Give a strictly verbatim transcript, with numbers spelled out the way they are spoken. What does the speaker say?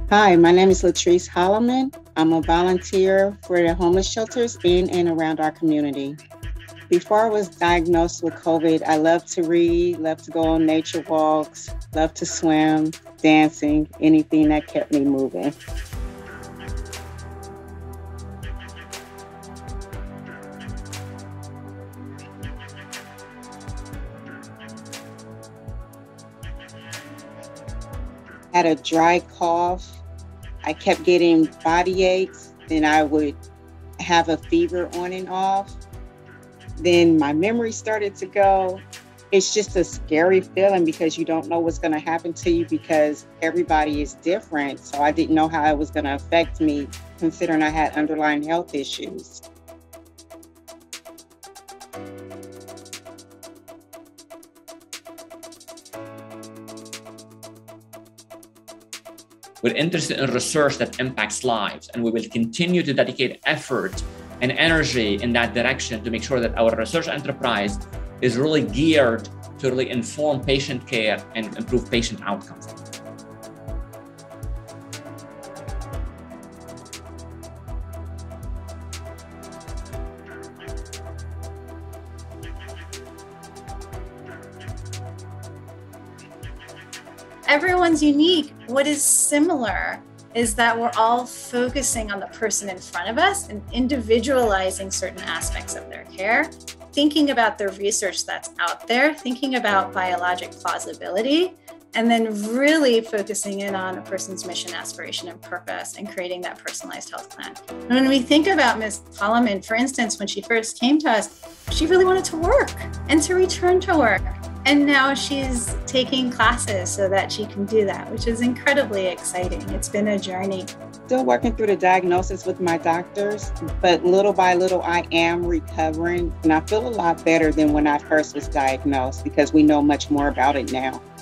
Hi, my name is LaTrice Hollomon. I'm a volunteer for the homeless shelters in and around our community. Before I was diagnosed with COVID, I loved to read, loved to go on nature walks, loved to swim, dancing, anything that kept me moving. Had a dry cough. I kept getting body aches, then I would have a fever on and off. Then my memory started to go. It's just a scary feeling because you don't know what's going to happen to you because everybody is different. So I didn't know how it was going to affect me, considering I had underlying health issues. We're interested in research that impacts lives, and we will continue to dedicate effort and energy in that direction to make sure that our research enterprise is really geared to really inform patient care and improve patient outcomes. Everyone's unique. What is similar is that we're all focusing on the person in front of us and individualizing certain aspects of their care, thinking about the research that's out there, thinking about biologic plausibility, and then really focusing in on a person's mission, aspiration, and purpose and creating that personalized health plan. And when we think about Miz Hollomon, for instance, when she first came to us, she really wanted to work and to return to work. And now she's taking classes so that she can do that, which is incredibly exciting. It's been a journey. Still working through the diagnosis with my doctors, but little by little I am recovering. And I feel a lot better than when I first was diagnosed because we know much more about it now.